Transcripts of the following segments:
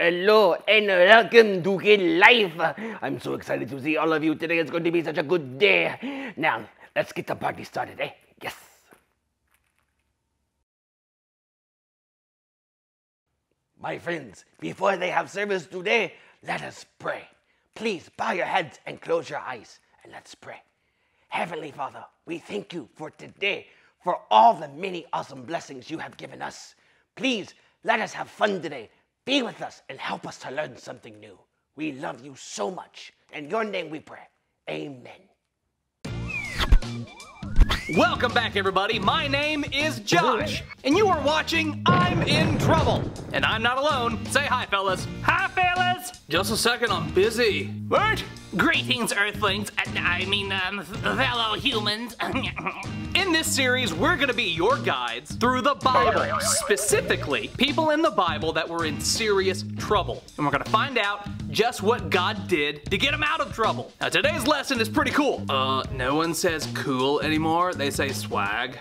Hello and welcome to KidLife. I'm so excited to see all of you today. It's going to be such a good day. Now, let's get the party started, eh? Yes. My friends, before they have service today, let us pray. Please bow your heads and close your eyes, and let's pray. Heavenly Father, we thank you for today, for all the many awesome blessings you have given us. Please let us have fun today. Be with us and help us to learn something new. We love you so much. In your name we pray. Amen. Welcome back, everybody. My name is Josh, and you are watching I'm in Trouble. And I'm not alone. Say hi, fellas. Hi, fellas. Just a second, I'm busy. What? Greetings, Earthlings. Fellow humans. In this series, we're gonna be your guides through the Bible. Specifically, people in the Bible that were in serious trouble. And we're gonna find out just what God did to get them out of trouble. Now, today's lesson is pretty cool. No one says cool anymore. They say swag.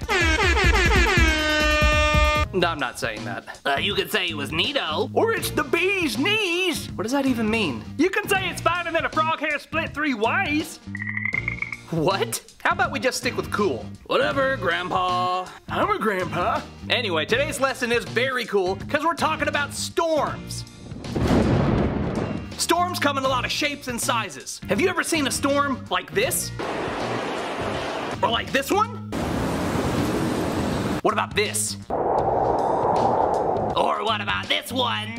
No, I'm not saying that. You could say it was neato. Or it's the bee's knees. What does that even mean? You can say it's finer than a frog hair split 3 ways. What? How about we just stick with cool? Whatever, Grandpa. I'm a grandpa. Anyway, today's lesson is very cool because we're talking about storms. Storms come in a lot of shapes and sizes. Have you ever seen a storm like this? Or like this one? What about this? Or what about this one?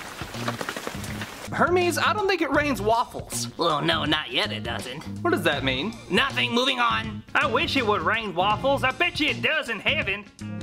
Hermes, I don't think it rains waffles. Well, no, not yet it doesn't. What does that mean? Nothing, moving on. I wish it would rain waffles. I bet you it does in heaven.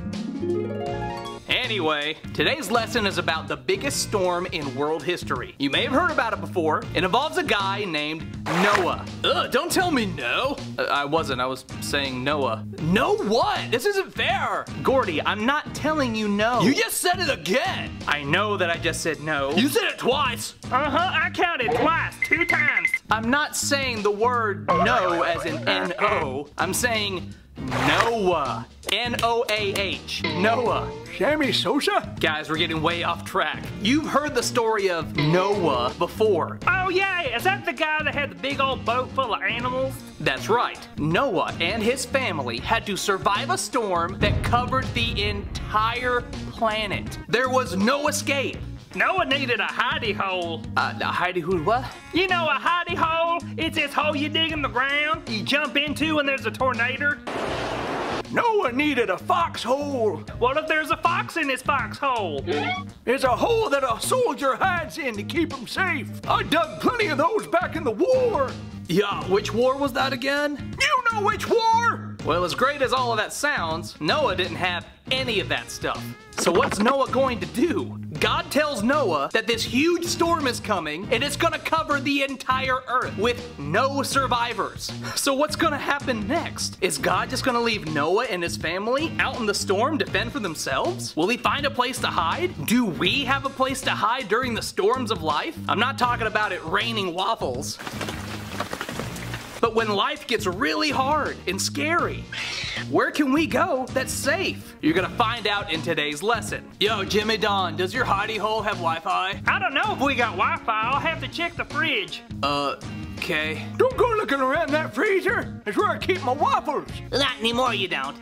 Anyway, today's lesson is about the biggest storm in world history. You may have heard about it before. It involves a guy named Noah. Ugh, don't tell me no. I was saying Noah. No what? This isn't fair. Gordy, I'm not telling you no. You just said it again. I know that I just said no. You said it twice. I counted twice, 2 times. I'm not saying the word no as in N-O. I'm saying Noah. N-O-A-H. Noah. Sammy Sosa? Guys, we're getting way off track. You've heard the story of Noah before. Oh yeah, is that the guy that had the big old boat full of animals? That's right. Noah and his family had to survive a storm that covered the entire planet. There was no escape. Noah needed a hidey hole. A hidey hole what? You know a hidey hole? It's this hole you dig in the ground, you jump into when there's a tornado. Noah needed a foxhole. What if there's a fox in his foxhole? It's a hole that a soldier hides in to keep him safe. I dug plenty of those back in the war. Yeah, which war was that again? You know which war! Well, as great as all of that sounds, Noah didn't have any of that stuff. So what's Noah going to do? God tells Noah that this huge storm is coming and it's gonna cover the entire earth with no survivors. So what's gonna happen next? Is God just gonna leave Noah and his family out in the storm to fend for themselves? Will he find a place to hide? Do we have a place to hide during the storms of life? I'm not talking about it raining waffles. But when life gets really hard and scary, where can we go that's safe? You're gonna find out in today's lesson. Yo, Jimmy Don, does your hidey hole have Wi-Fi? I don't know if we got Wi-Fi. I'll have to check the fridge. Okay. Don't go looking around that freezer. It's where I keep my waffles. Not anymore, you don't.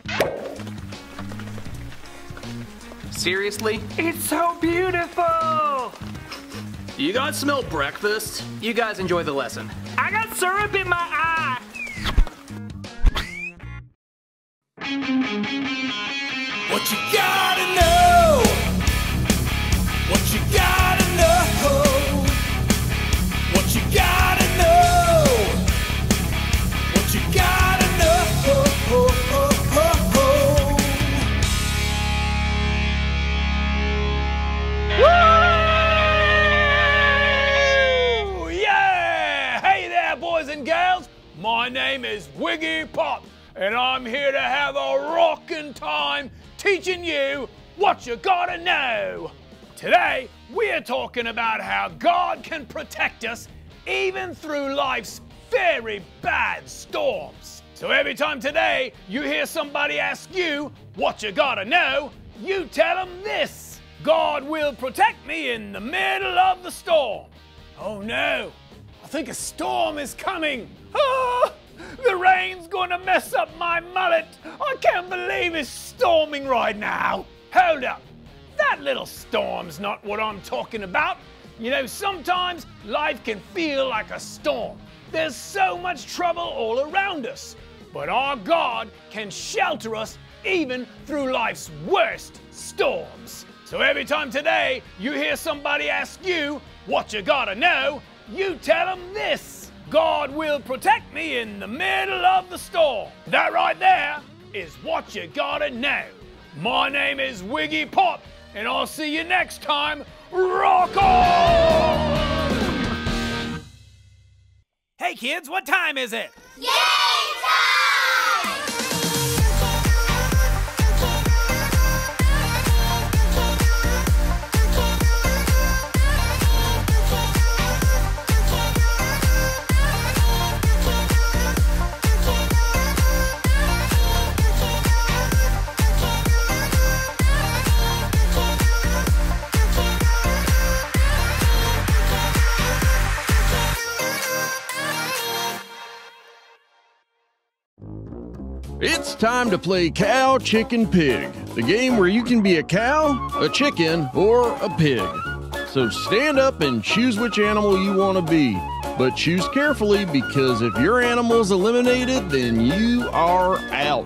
Seriously? It's so beautiful. You guys smell breakfast? You guys enjoy the lesson. I got syrup in my eye. What you gotta know? What you gotta know? What you gotta know? What you gotta know? Woo! Yeah! Hey there, boys and girls. My name is Wiggy Pop, and I'm here to have a rockin' time teaching you what you gotta know. Today, we're talking about how God can protect us even through life's very bad storms. So every time today you hear somebody ask you what you gotta know, you tell them this. God will protect me in the middle of the storm. Oh no, I think a storm is coming. Ah, the rain's gonna mess up my mullet. I can't believe it's storming right now. Hold up, that little storm's not what I'm talking about. You know, sometimes life can feel like a storm. There's so much trouble all around us. But our God can shelter us even through life's worst storms. So every time today you hear somebody ask you what you gotta know, you tell them this: God will protect me in the middle of the storm. That right there is what you gotta know. My name is Wiggy Pop, and I'll see you next time. Rock on! Hey kids, what time is it? Game time! It's time to play Cow, Chicken, Pig, the game where you can be a cow, a chicken, or a pig. So stand up and choose which animal you want to be, but choose carefully because if your animal's eliminated, then you are out.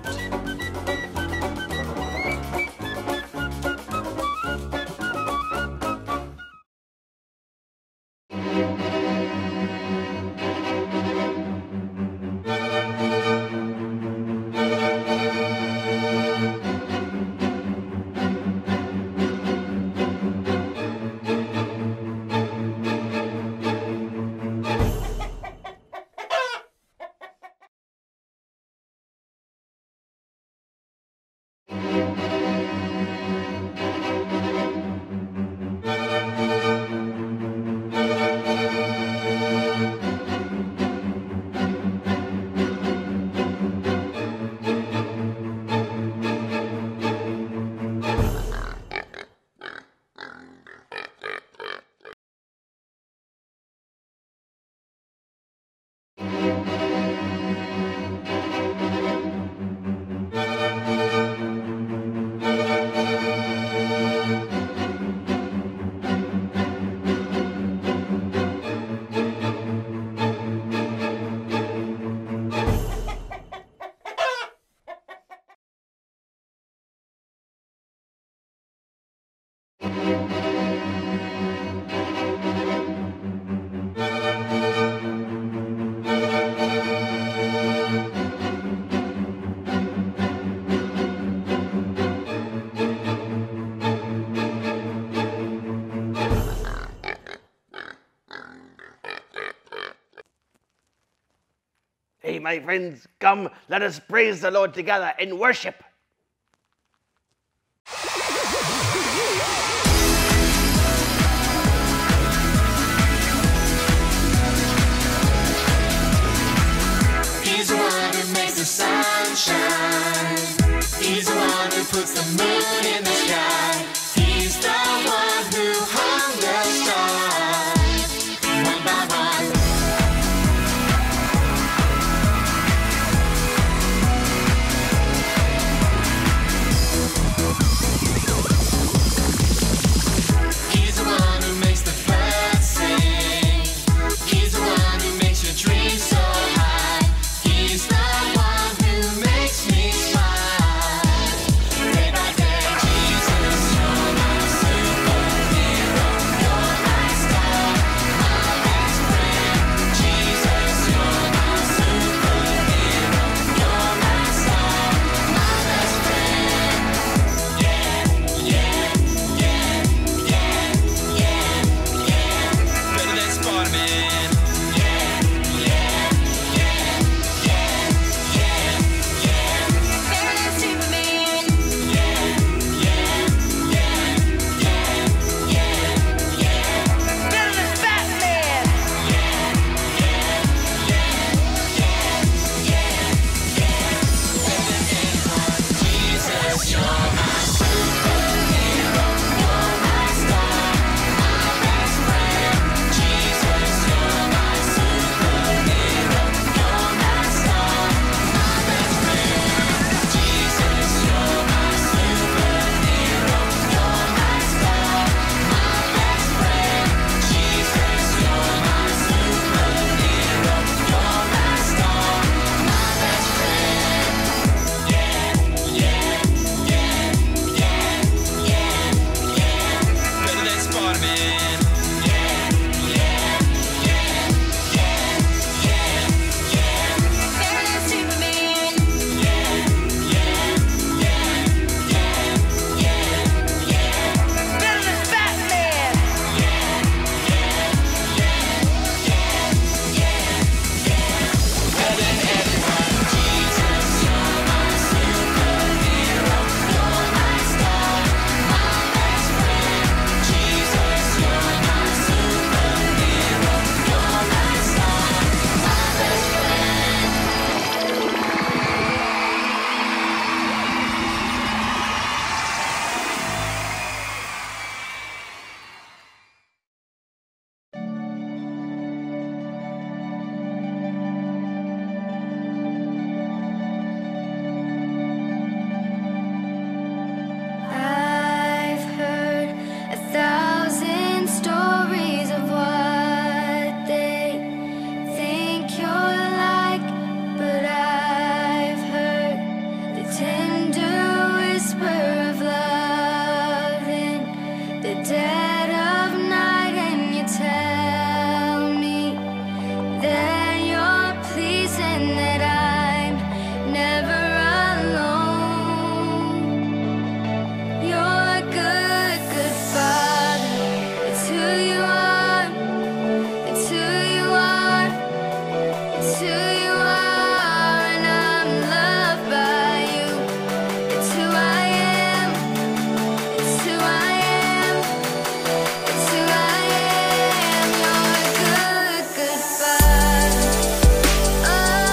Hey, my friends, come, let us praise the Lord together in worship. He's the one who makes the sun shine. He's the one who puts the moon in the sky. He's the one who hung the stars one by one. He's the one who makes the birds sing. He's the one who makes your dreams so high. He's the one who makes me smile. Day by day, Jesus, you're my never alone. You're a good, good Father. It's who you are. It's who you are. It's who you are, and I'm loved by you. It's who I am. It's who I am. It's who I am. You're a good, good Father. Oh,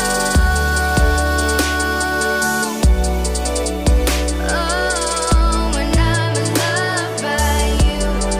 and I'm loved by you.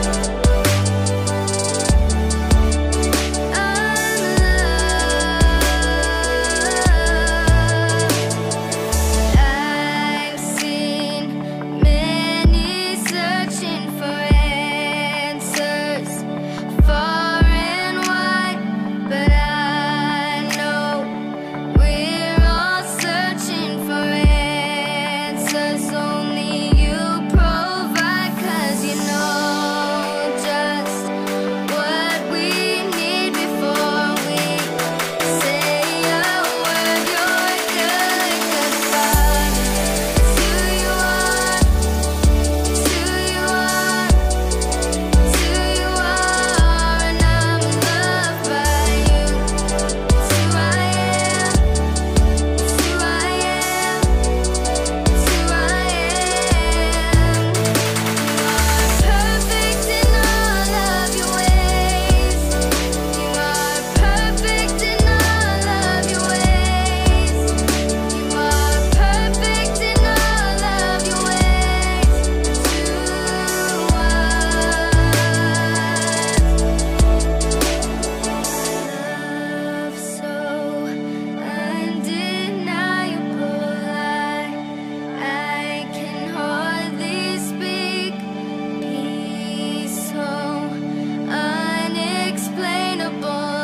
I've seen many searching for answers far and wide, but I know we're all searching for answers only you provide, 'cause you know just what we need before we say a word. You're a good, good Father. It's who you are. It's who you are. It's who you are, and I'm loved by you. It's who I am. It's who I am. It's who I am. You are perfect in all of your ways. You are perfect in all of your ways. You are perfect in all of your ways to us. Love so undeniable, I can hardly speak. Peace so unexplainable,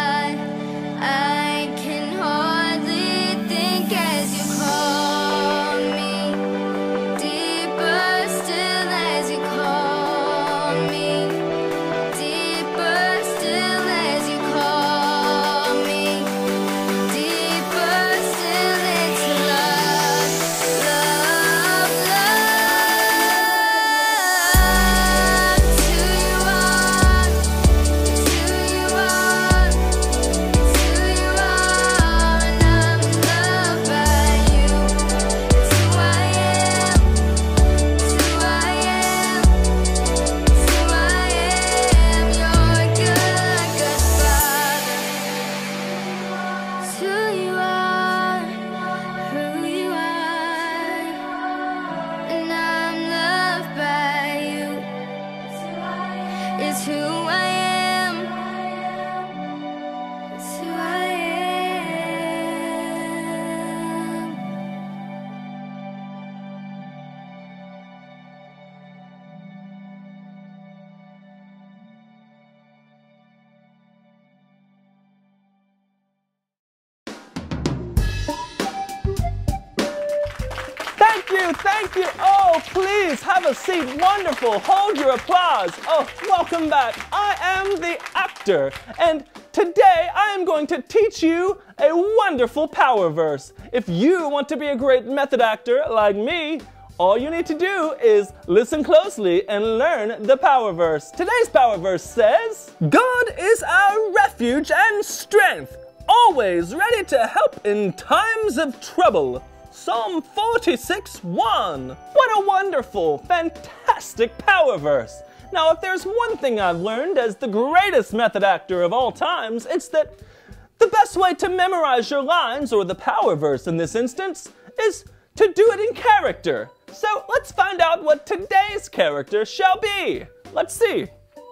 I can hardly think as you call me. Deeper still as you call me. Deeper still as you call me. Deeper still into love, love, love. It's who you are. It's who you are. It's who you are, and I'm loved by you. It's who I am. It's who I am. It's who I am. You're a good, good Father. It's who you are, who you are, and I'm loved by you. It's who I am. It's who I am. Thank you. Oh, please have a seat. Wonderful. Hold your applause. Oh, welcome back. I am the actor, and today I am going to teach you a wonderful power verse. If you want to be a great method actor like me, all you need to do is listen closely and learn the power verse. Today's power verse says, God is our refuge and strength, always ready to help in times of trouble. Psalm 46:1. What a wonderful, fantastic power verse. Now, if there's one thing I've learned as the greatest method actor of all times, it's that the best way to memorize your lines, or the power verse in this instance, is to do it in character. So let's find out what today's character shall be. Let's see.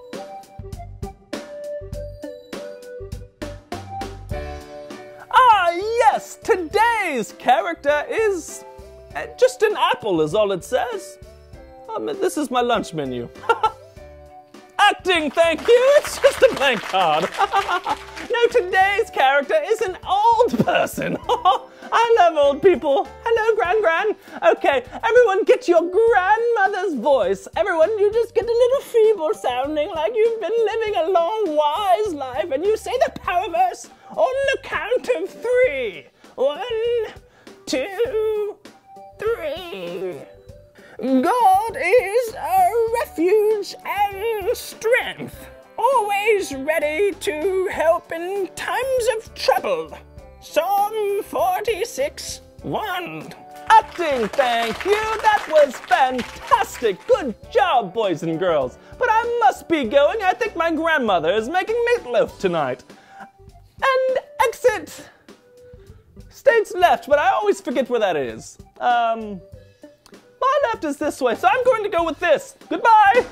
Ah, yes, today's character is just an apple is all it says. This is my lunch menu. Acting, thank you, it's just a blank card. No, today's character is an old person. I love old people. Hello, Gran. Okay, everyone get your grandmother's voice. Everyone, you just get a little feeble sounding like you've been living a long, wise life, and you say the power verse on the count of 3. 1, 2, 3. God is a refuge and strength, always ready to help in times of trouble. Psalm 46, 1. Acting, thank you. That was fantastic. Good job, boys and girls. But I must be going. I think my grandmother is making meatloaf tonight. And exit. Stage left, but I always forget where that is. My left is this way, so I'm going to go with this. Goodbye.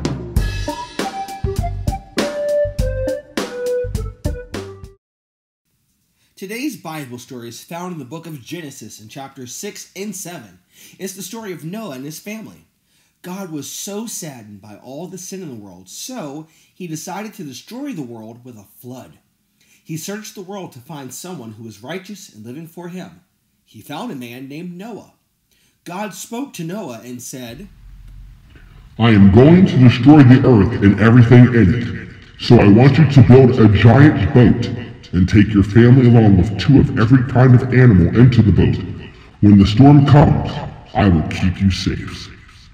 Today's Bible story is found in the book of Genesis in chapters 6 and 7. It's the story of Noah and his family. God was so saddened by all the sin in the world, so he decided to destroy the world with a flood. He searched the world to find someone who was righteous and living for him. He found a man named Noah. God spoke to Noah and said, I am going to destroy the earth and everything in it, so I want you to build a giant boat and take your family along with 2 of every kind of animal into the boat. When the storm comes, I will keep you safe.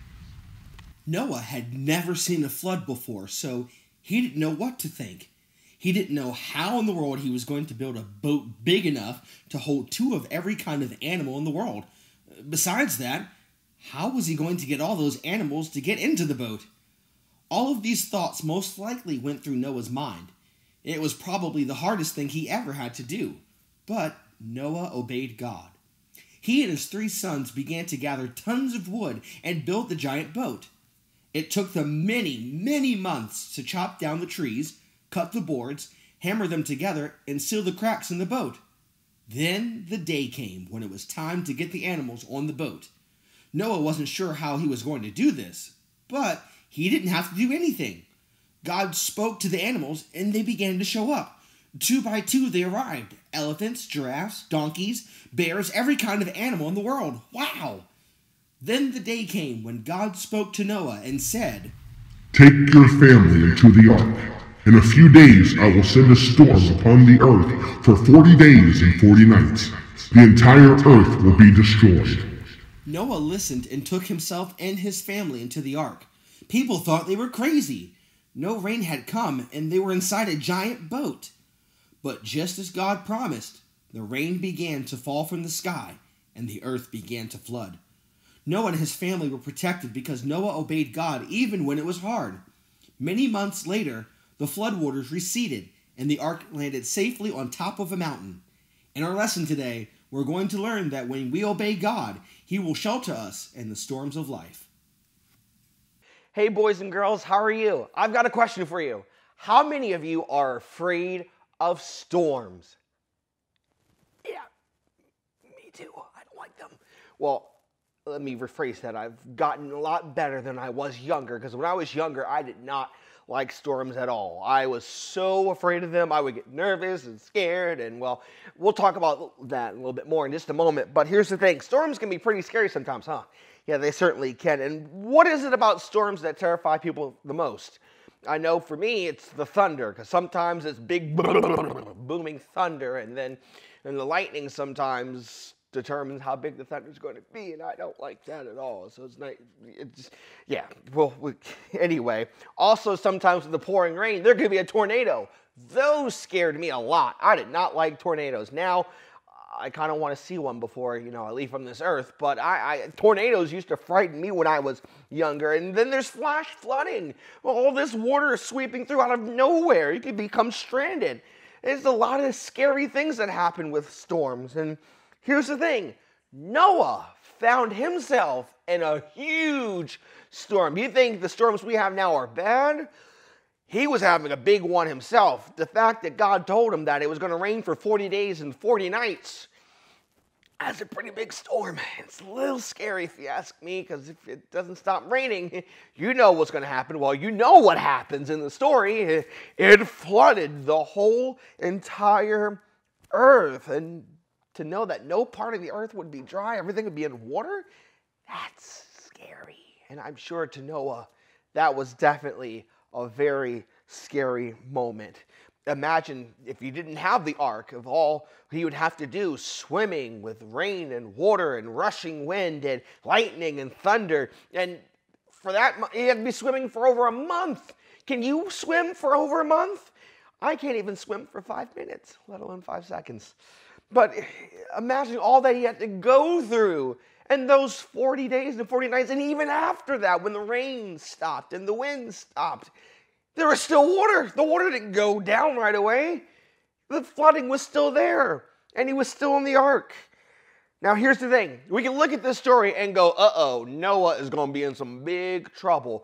Noah had never seen a flood before, so he didn't know what to think. He didn't know how in the world he was going to build a boat big enough to hold 2 of every kind of animal in the world. Besides that, how was he going to get all those animals to get into the boat? All of these thoughts most likely went through Noah's mind. It was probably the hardest thing he ever had to do. But Noah obeyed God. He and his 3 sons began to gather tons of wood and build the giant boat. It took them many, many months to chop down the trees, cut the boards, hammer them together, and seal the cracks in the boat. Then the day came when it was time to get the animals on the boat. Noah wasn't sure how he was going to do this, but he didn't have to do anything. God spoke to the animals, and they began to show up. 2 by 2 they arrived. Elephants, giraffes, donkeys, bears, every kind of animal in the world. Wow! Then the day came when God spoke to Noah and said, Take your family into the ark. In a few days I will send a storm upon the earth for 40 days and 40 nights. The entire earth will be destroyed. Noah listened and took himself and his family into the ark. People thought they were crazy. No rain had come, and they were inside a giant boat. But just as God promised, the rain began to fall from the sky, and the earth began to flood. Noah and his family were protected because Noah obeyed God even when it was hard. Many months later, the floodwaters receded, and the ark landed safely on top of a mountain. In our lesson today, we're going to learn that when we obey God, He will shelter us in the storms of life. Hey boys and girls, how are you? I've got a question for you. How many of you are afraid of storms? Yeah, me too. I don't like them. Well, let me rephrase that. I've gotten a lot better than I was younger, because when I was younger, I did not like storms at all. I was so afraid of them. I would get nervous and scared, and well, we'll talk about that a little bit more in just a moment. But here's the thing. Storms can be pretty scary sometimes, huh? Yeah, they certainly can. And what is it about storms that terrify people the most? I know for me, it's the thunder, because sometimes it's big booming thunder, and the lightning sometimes determines how big the thunder is going to be, and I don't like that at all. So it's not, yeah, well, anyway. Also, sometimes with the pouring rain, there could be a tornado. Those scared me a lot. I did not like tornadoes. Now, I kind of want to see one before, I leave from this earth, but tornadoes used to frighten me when I was younger. And then there's flash flooding. All this water is sweeping through out of nowhere. You could become stranded. There's a lot of scary things that happen with storms. And here's the thing. Noah found himself in a huge storm. You think the storms we have now are bad? He was having a big one himself. The fact that God told him that it was going to rain for 40 days and 40 nights, that's a pretty big storm. It's a little scary if you ask me, because if it doesn't stop raining, you know what's going to happen. Well, you know what happens in the story. It flooded the whole entire earth. And to know that no part of the earth would be dry, everything would be in water, that's scary. And I'm sure to Noah, that was definitely a very scary moment. Imagine if you didn't have the ark, of all he would have to do, swimming with rain and water and rushing wind and lightning and thunder. And for that, he had to be swimming for over a month. Can you swim for over a month? I can't even swim for 5 minutes, let alone 5 seconds. But imagine all that he had to go through. And those 40 days and 40 nights, and even after that, when the rain stopped and the wind stopped, there was still water. The water didn't go down right away. The flooding was still there, and he was still in the ark. Now, here's the thing. We can look at this story and go, uh-oh, Noah is going to be in some big trouble.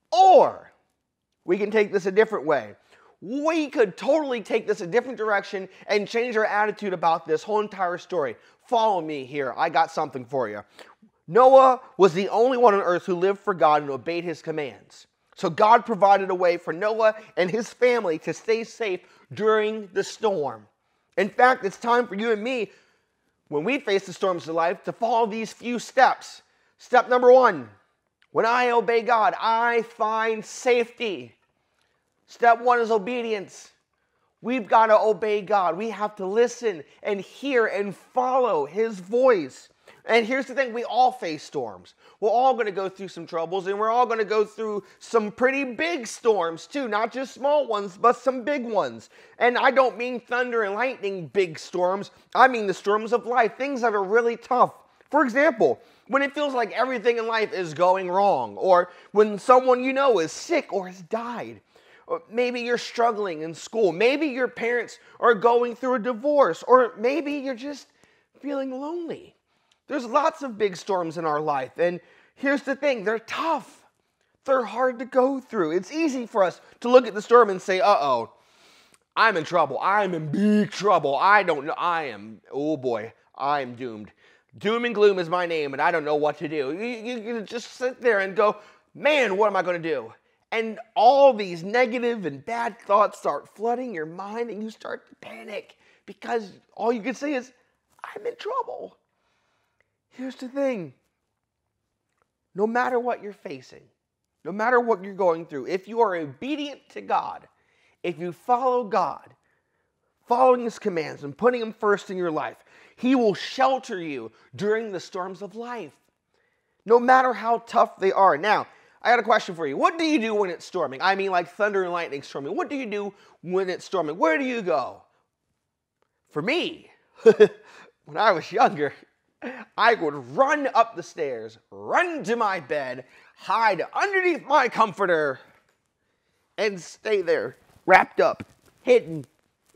Or we can take this a different way. We could totally take this a different direction and change our attitude about this whole entire story. Follow me here. I got something for you. Noah was the only one on earth who lived for God and obeyed his commands. So God provided a way for Noah and his family to stay safe during the storm. In fact, it's time for you and me, when we face the storms of life, to follow these few steps. Step number 1, when I obey God, I find safety. Step 1 is obedience. We've got to obey God. We have to listen and hear and follow his voice. And here's the thing, we all face storms. We're all going to go through some troubles, and we're all going to go through some pretty big storms too, not just small ones, but some big ones. And I don't mean thunder and lightning big storms. I mean the storms of life, things that are really tough. For example, when it feels like everything in life is going wrong, or when someone you know is sick or has died. Or maybe you're struggling in school. Maybe your parents are going through a divorce, or maybe you're just feeling lonely. There's lots of big storms in our life, and here's the thing, they're tough. They're hard to go through. It's easy for us to look at the storm and say, uh-oh, I'm in trouble. I'm in big trouble. I don't know. Oh boy, I'm doomed. Doom and gloom is my name, and I don't know what to do. You just sit there and go, man, what am I going to do? And all these negative and bad thoughts start flooding your mind, and you start to panic because all you can say is, I'm in trouble. Here's the thing. No matter what you're facing, no matter what you're going through, if you are obedient to God, if you follow God, following his commands and putting him first in your life, he will shelter you during the storms of life, no matter how tough they are. Now, I got a question for you. What do you do when it's storming? I mean, like thunder and lightning storming. What do you do when it's storming? Where do you go? For me, when I was younger, I would run up the stairs, run to my bed, hide underneath my comforter, and stay there, wrapped up, hidden.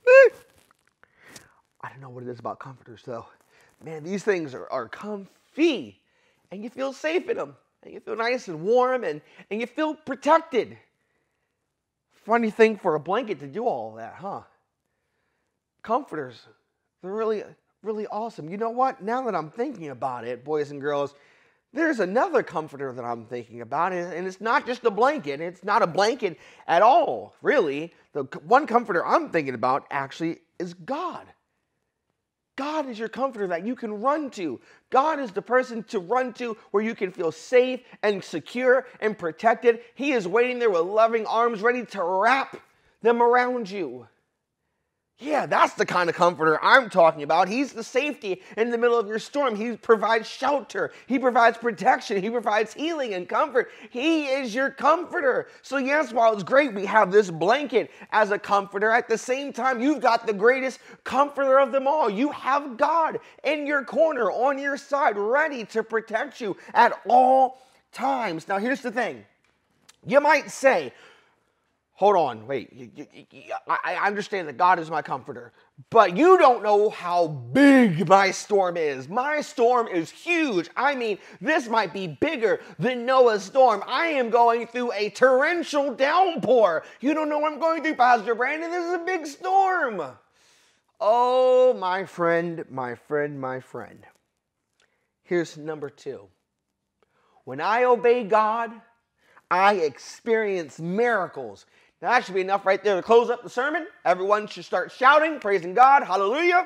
I don't know what it is about comforters, though. Man, these things are comfy, and you feel safe in them, and you feel nice and warm, and you feel protected. Funny thing for a blanket to do all of that, huh? Comforters, they're really awesome. You know what? Now that I'm thinking about it, boys and girls, there's another comforter that I'm thinking about, and it's not just a blanket. It's not a blanket at all, really. The one comforter I'm thinking about actually is God. God is your comforter that you can run to. God is the person to run to where you can feel safe and secure and protected. He is waiting there with loving arms ready to wrap them around you. Yeah, that's the kind of comforter I'm talking about. He's the safety in the middle of your storm. He provides shelter. He provides protection. He provides healing and comfort. He is your comforter. So yes, while it's great we have this blanket as a comforter, at the same time, you've got the greatest comforter of them all. You have God in your corner, on your side, ready to protect you at all times. Now, here's the thing. You might say, hold on, wait, I understand that God is my comforter, but you don't know how big my storm is. My storm is huge. I mean, this might be bigger than Noah's storm. I am going through a torrential downpour. You don't know what I'm going through, Pastor Brandon. This is a big storm. Oh, my friend, my friend, my friend. Here's number 2. When I obey God, I experience miracles. Now, that should be enough right there to close up the sermon. Everyone should start shouting, praising God, hallelujah.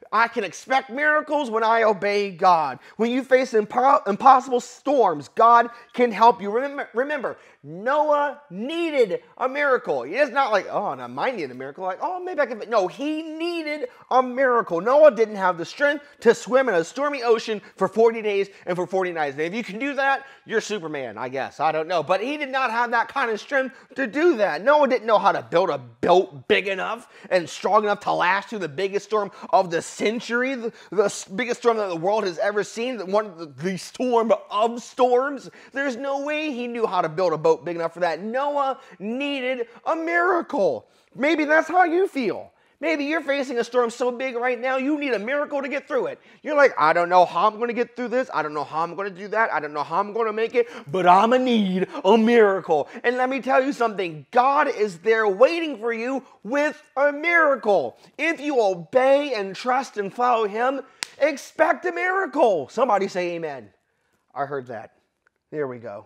I can expect miracles when I obey God. When you face impossible storms, God can help you. Remember, Noah needed a miracle. It's not like, oh, and I might need a miracle. Like, oh, maybe I can. No, he needed a miracle. Noah didn't have the strength to swim in a stormy ocean for 40 days and for 40 nights. And if you can do that, you're Superman, I guess. I don't know. But he did not have that kind of strength to do that. Noah didn't know how to build a boat big enough and strong enough to last through the biggest storm of the century, the biggest storm that the world has ever seen, the storm of storms. There's no way he knew how to build a boat big enough for that. Noah needed a miracle. Maybe that's how you feel. Maybe you're facing a storm so big right now, you need a miracle to get through it. You're like, I don't know how I'm going to get through this. I don't know how I'm going to do that. I don't know how I'm going to make it, but I'm going to need a miracle. And let me tell you something. God is there waiting for you with a miracle. If you obey and trust and follow him, expect a miracle. Somebody say amen. I heard that. There we go.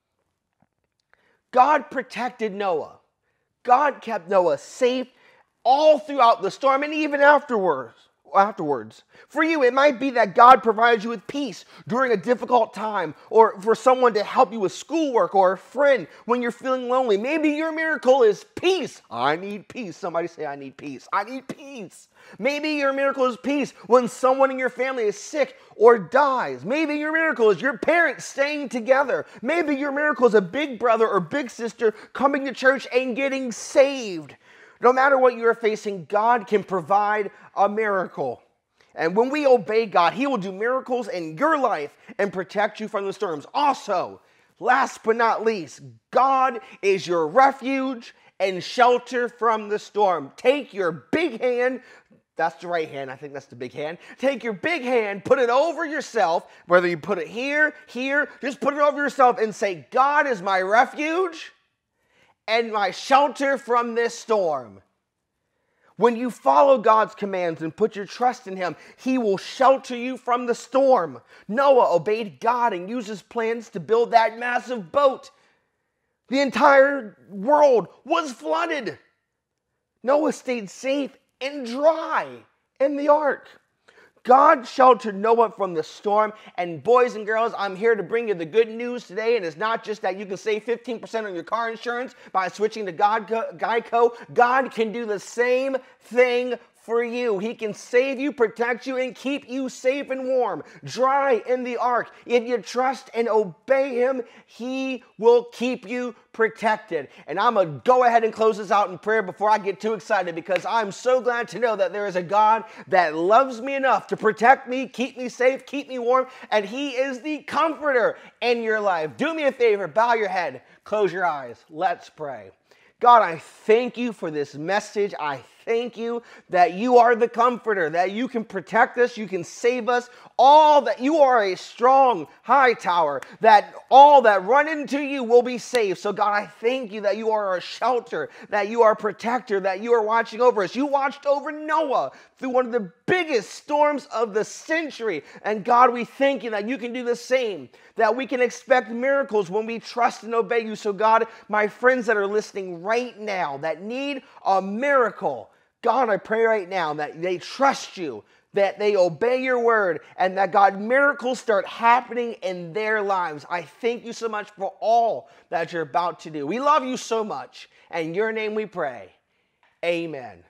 God protected Noah. God kept Noah safe all throughout the storm and even afterwards. For you, it might be that God provides you with peace during a difficult time, or for someone to help you with schoolwork, or a friend when you're feeling lonely. Maybe your miracle is peace. I need peace. Somebody say, I need peace. I need peace. Maybe your miracle is peace when someone in your family is sick or dies. Maybe your miracle is your parents staying together. Maybe your miracle is a big brother or big sister coming to church and getting saved. No matter what you're facing, God can provide a miracle. And when we obey God, he will do miracles in your life and protect you from the storms. Also, last but not least, God is your refuge and shelter from the storm. Take your big hand. That's the right hand. I think that's the big hand. Take your big hand, put it over yourself, whether you put it here, just put it over yourself and say, God is my refuge and my shelter from this storm. When you follow God's commands and put your trust in him, he will shelter you from the storm. Noah obeyed God and used his plans to build that massive boat. The entire world was flooded. Noah stayed safe and dry in the ark. God sheltered Noah from the storm. And boys and girls, I'm here to bring you the good news today. And it's not just that you can save 15% on your car insurance by switching to Geico. God can do the same thing for you. He can save you, protect you, and keep you safe and warm, dry in the ark. If you trust and obey him, he will keep you protected. And I'm going to go ahead and close this out in prayer before I get too excited, because I'm so glad to know that there is a God that loves me enough to protect me, keep me safe, keep me warm, and he is the comforter in your life. Do me a favor, bow your head, close your eyes. Let's pray. God, I thank you for this message. I thank you that you are the comforter, that you can protect us, you can save us, all that you are a strong high tower, that all that run into you will be safe. So God, I thank you that you are a shelter, that you are a protector, that you are watching over us. You watched over Noah through one of the biggest storms of the century. And God, we thank you that you can do the same, that we can expect miracles when we trust and obey you. So God, my friends that are listening right now that need a miracle, God, I pray right now that they trust you, that they obey your word, and that, God, miracles start happening in their lives. I thank you so much for all that you're about to do. We love you so much. In your name we pray. Amen.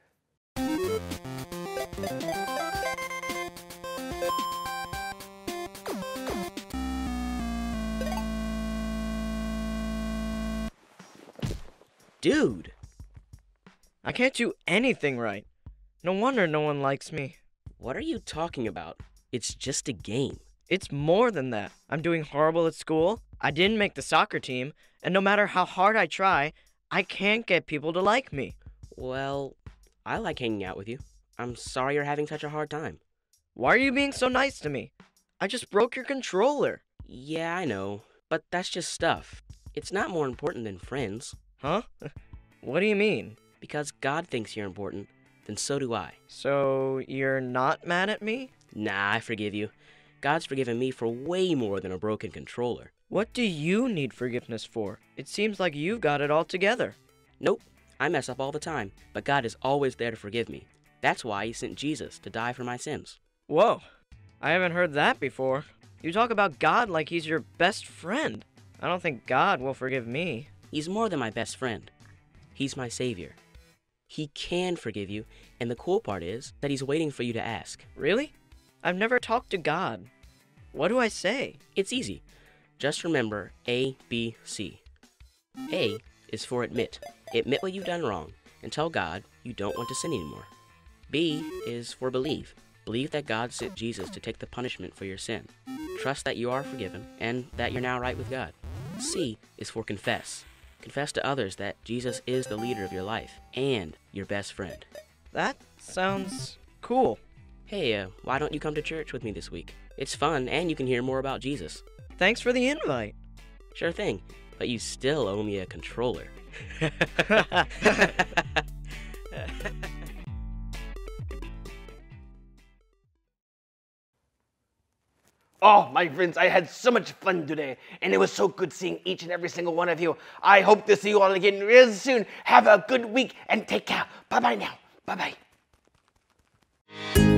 Dude, I can't do anything right. No wonder no one likes me. What are you talking about? It's just a game. It's more than that. I'm doing horrible at school. I didn't make the soccer team, and no matter how hard I try, I can't get people to like me. Well, I like hanging out with you. I'm sorry you're having such a hard time. Why are you being so nice to me? I just broke your controller. Yeah, I know, but that's just stuff. It's not more important than friends. Huh? What do you mean? Because God thinks you're important, then so do I. So you're not mad at me? Nah, I forgive you. God's forgiven me for way more than a broken controller. What do you need forgiveness for? It seems like you've got it all together. Nope, I mess up all the time, but God is always there to forgive me. That's why he sent Jesus to die for my sins. Whoa, I haven't heard that before. You talk about God like he's your best friend. I don't think God will forgive me. He's more than my best friend. He's my Savior. He can forgive you, and the cool part is that he's waiting for you to ask. Really? I've never talked to God. What do I say? It's easy. Just remember A, B, C. A is for admit. Admit what you've done wrong and tell God you don't want to sin anymore. B is for believe. Believe that God sent Jesus to take the punishment for your sin. Trust that you are forgiven and that you're now right with God. C is for confess. Confess to others that Jesus is the leader of your life and your best friend. That sounds cool. Hey, why don't you come to church with me this week? It's fun and you can hear more about Jesus. Thanks for the invite. Sure thing, but you still owe me a controller. Oh, my friends, I had so much fun today, and it was so good seeing each and every single one of you. I hope to see you all again real soon. Have a good week, and take care. Bye-bye now. Bye-bye.